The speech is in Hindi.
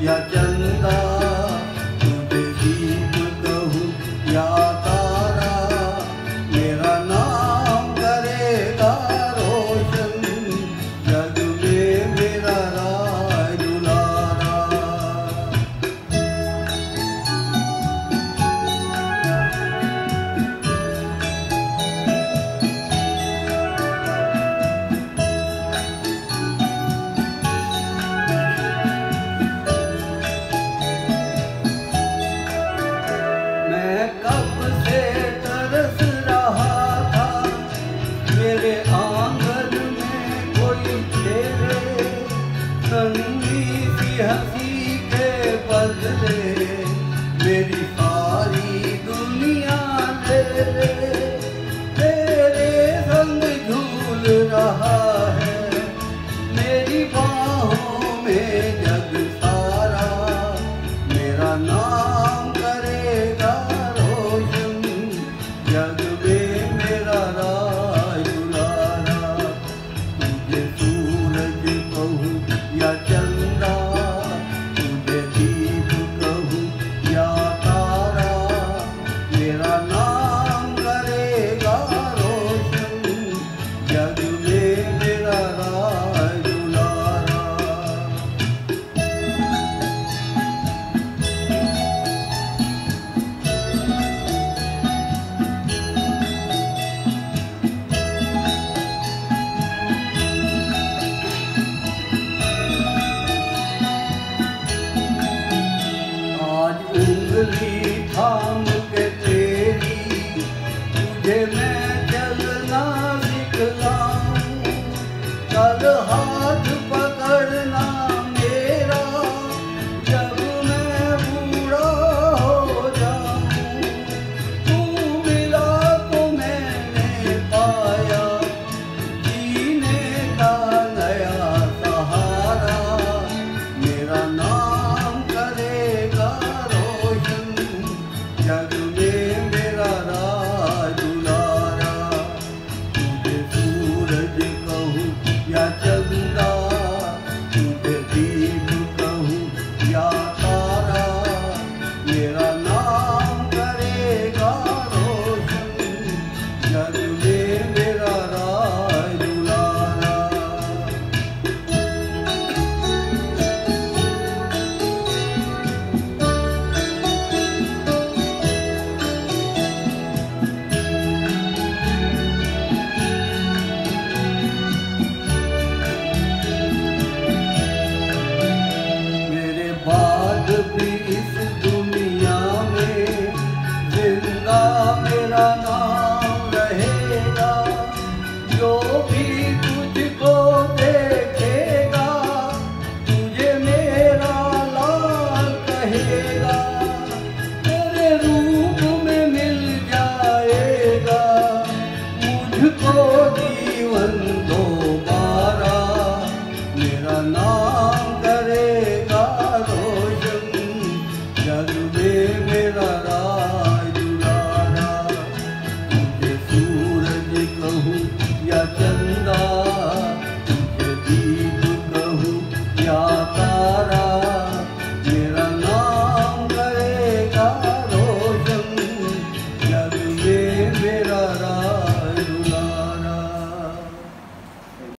या चंदा, तुझे दीप कहूँ या तारा, मेरा नाम करेगा रोशन, जग में मेरा राज दुलारा। मैं कब से तरस रहा था, मेरे आंगन में कोई खेले, नन्ही सी हंसी के बदले मेरी सारी दुनिया ले ले। तेरे संग झूल रहा है मेरी बाहों में जग सारा, मेरा नाम करेगा रोशन, जग में मेरा राज दुलारा। तुझे सूरज कहूँ या चंदा, तुझे दीप कहूँ या तारा, मेरा नाम करेगा रोशन, जग में मेरा राज दुलारा। आज उंगली थाम के तेरी, तुझे मैं चलना सिखलाऊं, कल हाथ पकड़ना मेरा, जब मैं बूढ़ा हो जाऊं। तू मिला तो मैंने पाया जीने का नया सहारा, मेरा नाम करेगा रोशन, जग में मेरा राज दुलारा। तुझे सूरज कहूँ या चंदा, तुझे दीप कहूँ या तारा, मेरा नाम करेगा रोशन, जग में मेरा राज दुलारा। मेरे बाद भी इस दुनिया में जिंदा मेरा नाम रहेगा, जो भी तुझको देखेगा तुझे मेरा लाल कहेगा, तेरे रूप में मिल जाएगा मुझको जीवन दोबारा, मेरा नाम